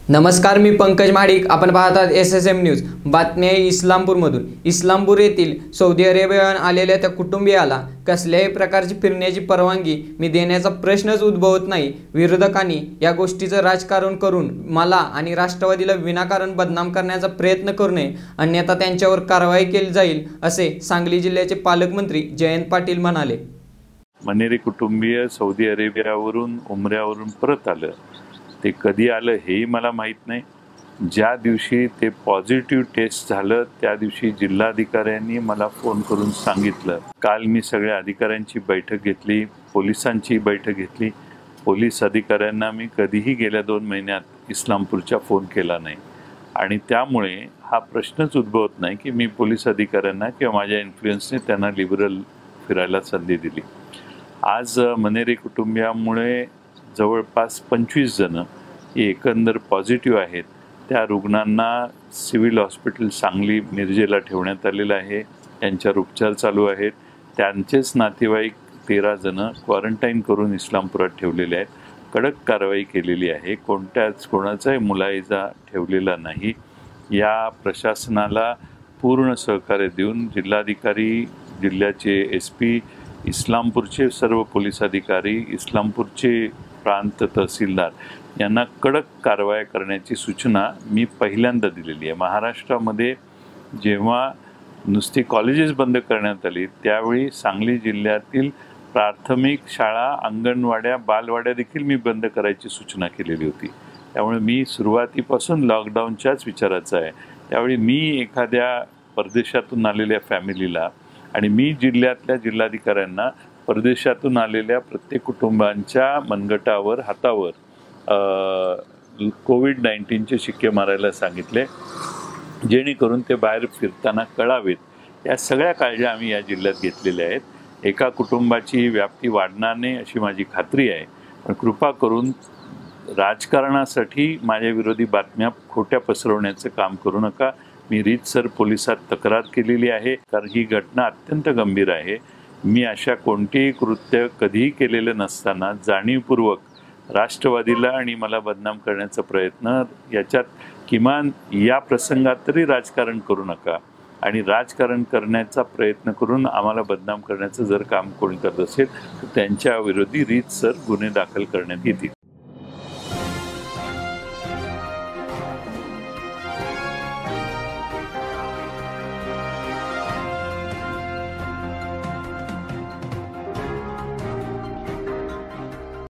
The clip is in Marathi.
नमस्कार, मी पंकज महाडिक. आपण पाहतात SSM न्यूज. बातमी आहे इस्लामपूरमधून. इस्लामपूर येथील सौदी अरेबियाहून आलेल्या त्या कुटुंबियाला कसल्याही प्रकारची फिरण्याची परवानगी मी देण्याचा प्रश्नच उद्भवत नाही. विरोधकांनी या गोष्टीचं राजकारण करून मला आणि राष्ट्रवादीला विनाकारण बदनाम करण्याचा प्रयत्न करू नये, अन्यथा त्यांच्यावर कारवाई केली जाईल, असे सांगली जिल्ह्याचे पालकमंत्री जयंत पाटील म्हणाले. मनेरे कुटुंबीय सौदी अरेबियावरून उमऱ्यावरून परत आलं. ते कधी आलं हेही मला माहीत नाही. ज्या दिवशी ते पॉझिटिव्ह टेस्ट झालं त्या दिवशी जिल्हाधिकाऱ्यांनी मला फोन करून सांगितलं. काल मी सगळ्या अधिकाऱ्यांची बैठक घेतली, पोलिसांची बैठक घेतली. पोलीस अधिकाऱ्यांना मी कधीही गेल्या 2 महिन्यात इस्लामपूरच्या फोन केला नाही आणि त्यामुळे हा प्रश्नच उद्भवत नाही की मी पोलीस अधिकाऱ्यांना किंवा माझ्या इन्फ्लुएन्सने त्यांना लिबरल फिरायला संधी दिली. आज मनेरे कुटुंबियामुळे जवळपास 25 जण हे एकंदर पॉझिटिव्ह आहेत. त्या रुग्णांना सिव्हिल हॉस्पिटल सांगली मिरजेला ठेवण्यात आलेलं आहे. त्यांच्यावर उपचार चालू आहेत. त्यांचेच नातेवाईक 13 जण क्वारंटाईन करून इस्लामपुरात ठेवलेले आहेत. कडक कारवाई केलेली आहे. कोणाचाही मुलाहिजा ठेवलेला नाही. या प्रशासनाला पूर्ण सहकार्य देऊन जिल्हाधिकारी, जिल्ह्याचे SP, इस्लामपूरचे सर्व पोलीस अधिकारी, इस्लामपूरचे प्रांत तहसीलदार यांना कडक कारवाई करण्याची सूचना मी पहिल्यांदा दिलेली आहे. महाराष्ट्रामध्ये जेव्हा नुसती कॉलेजेस बंद करण्यात आली त्यावेळी सांगली जिल्ह्यातील प्राथमिक शाळा, अंगणवाड्या, बालवाड्या देखील मी बंद करायची सूचना केलेली होती. त्यामुळे मी सुरुवातीपासून लॉकडाऊनच्याच विचाराचा आहे. त्यावेळी मी एखाद्या परदेशातून आलेल्या फॅमिलीला आणि मी जिल्ह्यातल्या जिल्हाधिकाऱ्यांना परदेशातून आलेल्या प्रत्येक कुटुंबांच्या मनगटावर, हातावर COVID-19चे शिक्के मारायला सांगितले, जेणेकरून ते बाहेर फिरताना कळावेत. या सगळ्या काळज्या आम्ही या जिल्ह्यात घेतलेल्या आहेत. एका कुटुंबाची व्याप्ती वाढणार नाही अशी माझी खात्री आहे. पण कृपा करून राजकारणासाठी माझ्या विरोधी बातम्या खोट्या पसरवण्याचं काम करू नका. मी रीतसर पोलिसात तक्रार केलेली आहे, कारण ही घटना अत्यंत गंभीर आहे. मी अशा कोणतेही कृत्य कधीही केलेलं नसताना जाणीवपूर्वक राष्ट्रवादीला आणि मला बदनाम करण्याचा प्रयत्न, याच्यात किमान या प्रसंगात तरी राजकारण करू नका. आणि राजकारण करण्याचा प्रयत्न करून आम्हाला बदनाम करण्याचं जर काम कोणी करत असेल तर त्यांच्या विरोधी रीतसर गुन्हे दाखल करण्यात येतील.